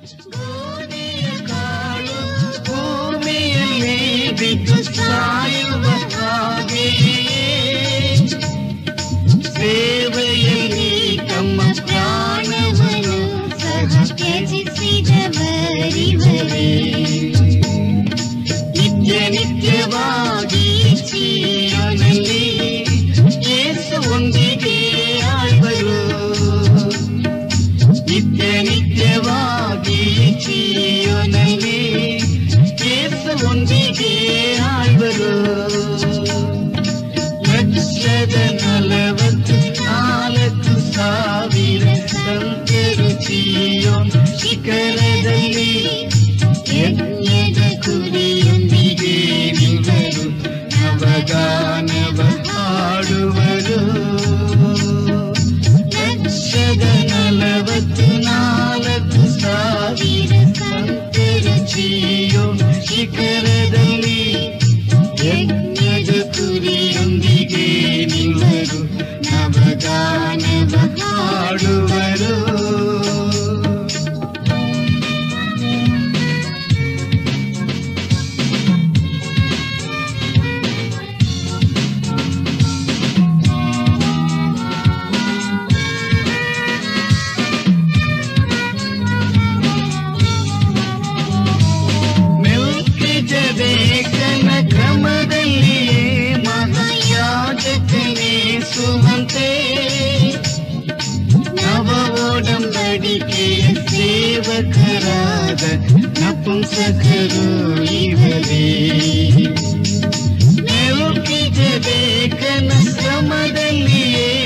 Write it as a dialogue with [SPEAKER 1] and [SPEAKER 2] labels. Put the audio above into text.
[SPEAKER 1] ಗೋಧಿಯ ಕಾಳು ಭೂಮಿಯಲ್ಲಿ ಬಿದ್ದು ಸಾಯುವ ಹಾಗೆಯೇ ಸೇವೆಯಲ್ಲಿ ತಮ್ಮ ಪ್ರಾಣವನ್ನು ಸಹ ತ್ಯಜಿಸಿದವರಿವರೇ. ನಿತ್ಯ ನಿತ್ಯವಾಗಿ ಜೀವನದಲ್ಲಿ ಯೇಸುವೊಂದಿಗೆ ಆಳ್ವರು. ನಿತ್ಯ ನಿತ್ಯವಾಗಿ ಜೀವನದಲ್ಲಿ ಯೇಸುವೊಂದಿಗೆ ಆಳ್ವರು. 144,000 ಸಂತರು ಜೀಯೋನ್ ಶಿಖರದಲ್ಲಿ ಯಜ್ಞದ ಕುರಿಯೊಂದಿಗೆ ನಿಲ್ಲರು ನವಗಾನವ ಹಾಡುವರು. 144,000 ಸಂತರು ಜೀಯೋನ್ ಶಿಖರದಲ್ಲಿ ಯಜ್ಞದ ಕುರಿಯೊಂದಿಗೆ ನಿಲ್ಲರು ನವಗಾನವ ಹಾಡುವರು. ಮೆಲ್ಕಿಜೆದೇಕನ ಕ್ರಮದಲ್ಲಿಯೇ ಮಹಾಯಾಜಕನೇ ಸುವಂತೆ ನವ ಒಡಂಬಡಿಕೆಯ ಸೇವಕರಾದ ನಪುಂಸಕರು ಇವರೇ. ಮೆಲ್ಕಿಜೆದೇಕನ ಕ್ರಮದಲ್ಲಿಯೇ